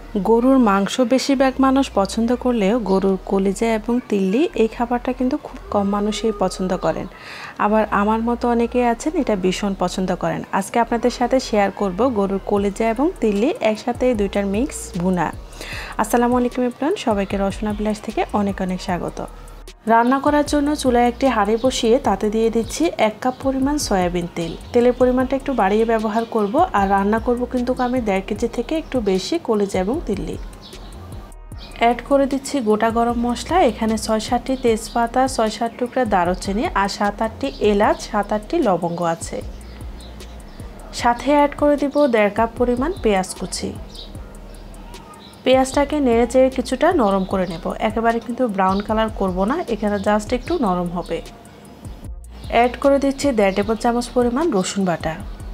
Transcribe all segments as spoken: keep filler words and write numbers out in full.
গরুর মাংস বেশিরভাগ মানুষ পছন্দ করলেও গরুর কলিজা এবং তিল্লি এই খাবারটা কিন্তু খুব কম মানুষই পছন্দ করেন। আবার আমার মতো অনেকেই আছেন এটা ভীষণ পছন্দ করেন। আজকে আপনাদের সাথে শেয়ার করব গরুর কলিজা এবং তিল্লি একসাথে এই দুইটার মিক্স ভুনা। আসসালামু আলাইকুম এভরিওয়ান, সবাইকে রসনা বিলাস থেকে অনেক অনেক স্বাগত। রান্না করার জন্য চুলায় একটি হাঁড়ি বসিয়ে তাতে দিয়ে দিচ্ছি এক কাপ পরিমাণ সয়াবিন তেল। তেলের পরিমাণটা একটু বাড়িয়ে ব্যবহার করব, আর রান্না করব কিন্তু আমি দেড় কেজি থেকে একটু বেশি কলিজা এবং তিল্লি। অ্যাড করে দিচ্ছি গোটা গরম মশলা। এখানে ছয় সাতটি তেজপাতা, ছয় সাত টুকরা দারুচিনি আর সাত আটটি এলাচ, সাত আটটি লবঙ্গ আছে। সাথে অ্যাড করে দিব দেড় কাপ পরিমাণ পেঁয়াজ কুচি। পেঁয়াজটাকে নেড়ে চেড়ে কিছুটা নরম করে নেব, একেবারে কিন্তু ব্রাউন কালার করব না, এখানে জাস্ট একটু নরম হবে। অ্যাড করে দিচ্ছি দেড় টেবিল চামচ পরিমাণ রসুন বাটা।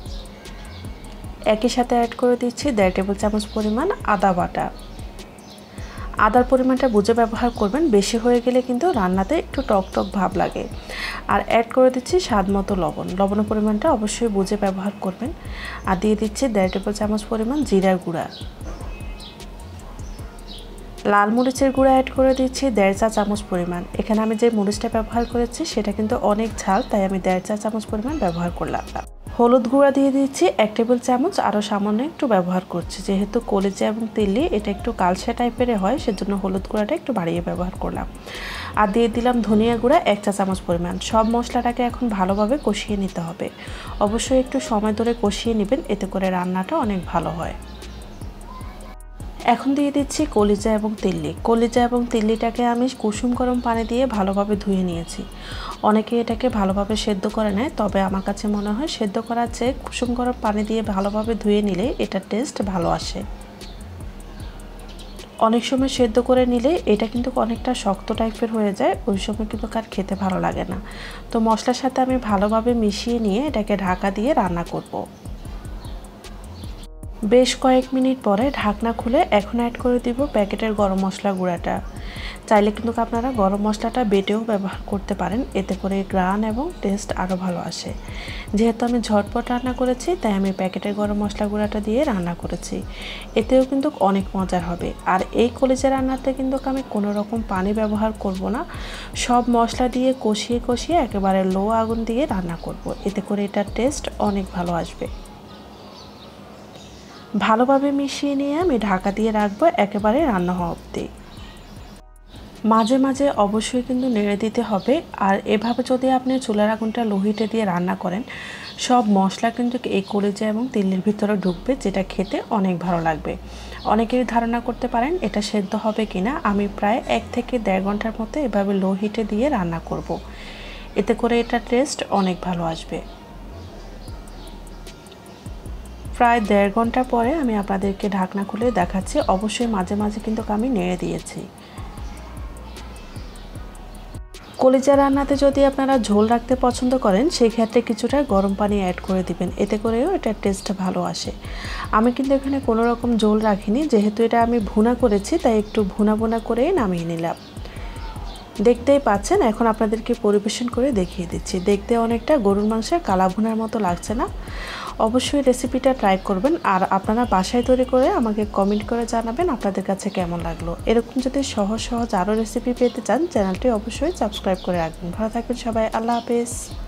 একই সাথে অ্যাড করে দিচ্ছি দেড় টেবিল চামচ পরিমাণ আদা বাটা। আদার পরিমাণটা বুঝে ব্যবহার করবেন, বেশি হয়ে গেলে কিন্তু রান্নাতে একটু টক টক ভাব লাগে। আর অ্যাড করে দিচ্ছি স্বাদ মতো লবণ। লবণের পরিমাণটা অবশ্যই বুঝে ব্যবহার করবেন। আর দিয়ে দিচ্ছি দেড় টেবিল চামচ পরিমাণ জিরার গুঁড়া। লাল মরিচের গুঁড়া অ্যাড করে দিচ্ছি দেড় চা চামচ পরিমাণ। এখানে আমি যে মরিচটা ব্যবহার করেছি সেটা কিন্তু অনেক ঝাল, তাই আমি দেড় চা চামচ পরিমাণ ব্যবহার করলাম। হলুদ গুঁড়া দিয়ে দিচ্ছি এক টেবিল চামচ, আরও সামান্য একটু ব্যবহার করছি, যেহেতু কলিজা এবং তিল্লি এটা একটু কালচে টাইপের হয়, সেজন্য হলুদ গুঁড়াটা একটু বাড়িয়ে ব্যবহার করলাম। আর দিয়ে দিলাম ধনিয়া গুঁড়া এক চা চামচ পরিমাণ। সব মশলাটাকে এখন ভালোভাবে কষিয়ে নিতে হবে। অবশ্যই একটু সময় ধরে কষিয়ে নেবেন, এতে করে রান্নাটা অনেক ভালো হয়। এখন দিয়ে দিচ্ছি কলিজা এবং তিল্লি। কলিজা এবং তিল্লিটাকে আমি কুসুম গরম পানি দিয়ে ভালোভাবে ধুয়ে নিয়েছি। অনেকে এটাকে ভালোভাবে সেদ্ধ করে নেয়, তবে আমার কাছে মনে হয় সেদ্ধ করার চেয়ে কুসুম গরম পানি দিয়ে ভালোভাবে ধুয়ে নিলে এটার টেস্ট ভালো আসে। অনেক সময় সেদ্ধ করে নিলে এটা কিন্তু অনেকটা শক্ত টাইপের হয়ে যায়, ওই সময় কিন্তু আর খেতে ভালো লাগে না। তো মশলার সাথে আমি ভালোভাবে মিশিয়ে নিয়ে এটাকে ঢাকা দিয়ে রান্না করব। বেশ কয়েক মিনিট পরে ঢাকনা খুলে এখন অ্যাড করে দিব প্যাকেটের গরম মশলা গুঁড়াটা। চাইলে কিন্তু আপনারা গরম মশলাটা বেটেও ব্যবহার করতে পারেন, এতে করে গ্রান এবং টেস্ট আরও ভালো আসে। যেহেতু আমি ঝটপট রান্না করেছি, তাই আমি প্যাকেটের গরম মশলা গুঁড়াটা দিয়ে রান্না করেছি। এতেও কিন্তু অনেক মজার হবে। আর এই কলিজা রান্নাতে কিন্তু আমি কোনো রকম পানি ব্যবহার করব না, সব মশলা দিয়ে কষিয়ে কষিয়ে একেবারে লো আগুন দিয়ে রান্না করব, এতে করে এটার টেস্ট অনেক ভালো আসবে। ভালোভাবে মিশিয়ে নিয়ে আমি ঢাকা দিয়ে রাখবো একেবারে রান্না হওয়া অবধি। মাঝে মাঝে অবশ্যই কিন্তু নেড়ে দিতে হবে। আর এভাবে যদি আপনি চুলার আগুনটা লো হিটে দিয়ে রান্না করেন, সব মশলা কিন্তু এই কলিজা এবং তিল্লির ভিতরে ঢুকবে, যেটা খেতে অনেক ভালো লাগবে। অনেকেই ধারণা করতে পারেন এটা সেদ্ধ হবে কিনা। আমি প্রায় এক থেকে দেড় ঘন্টার মতো এভাবে লো হিটে দিয়ে রান্না করব, এতে করে এটা টেস্ট অনেক ভালো আসবে। প্রায় দেড় ঘন্টা পরে আমি আপনাদেরকে ঢাকনা খুলে দেখাচ্ছি। অবশ্যই মাঝে মাঝে কিন্তু আমি নেড়ে দিয়েছি। কলিজা রান্নাতে যদি আপনারা ঝোল রাখতে পছন্দ করেন, সেই ক্ষেত্রে কিছুটা গরম পানি অ্যাড করে দিবেন, এতে করেও এটার টেস্ট ভালো আসে। আমি কিন্তু এখানে কোনো রকম ঝোল রাখিনি, যেহেতু এটা আমি ভুনা করেছি, তাই একটু ভুনা ভুনা করেই নামিয়ে নিলাম। দেখতেই পাচ্ছেন, এখন আপনাদেরকে পরিবেশন করে দেখিয়ে দিচ্ছি। দেখতে অনেকটা গরুর মাংসের কালা ভুনার মতো লাগছে না? অবশ্যই রেসিপিটা ট্রাই করবেন, আর আপনারা বাসায় তৈরি করে আমাকে কমেন্ট করে জানাবেন আপনাদের কাছে কেমন লাগলো। এরকম যদি সহজ সহজ আরও রেসিপি পেতে চান, চ্যানেলটি অবশ্যই সাবস্ক্রাইব করে রাখবেন। ভালো থাকবেন সবাই, আল্লাহ হাফেজ।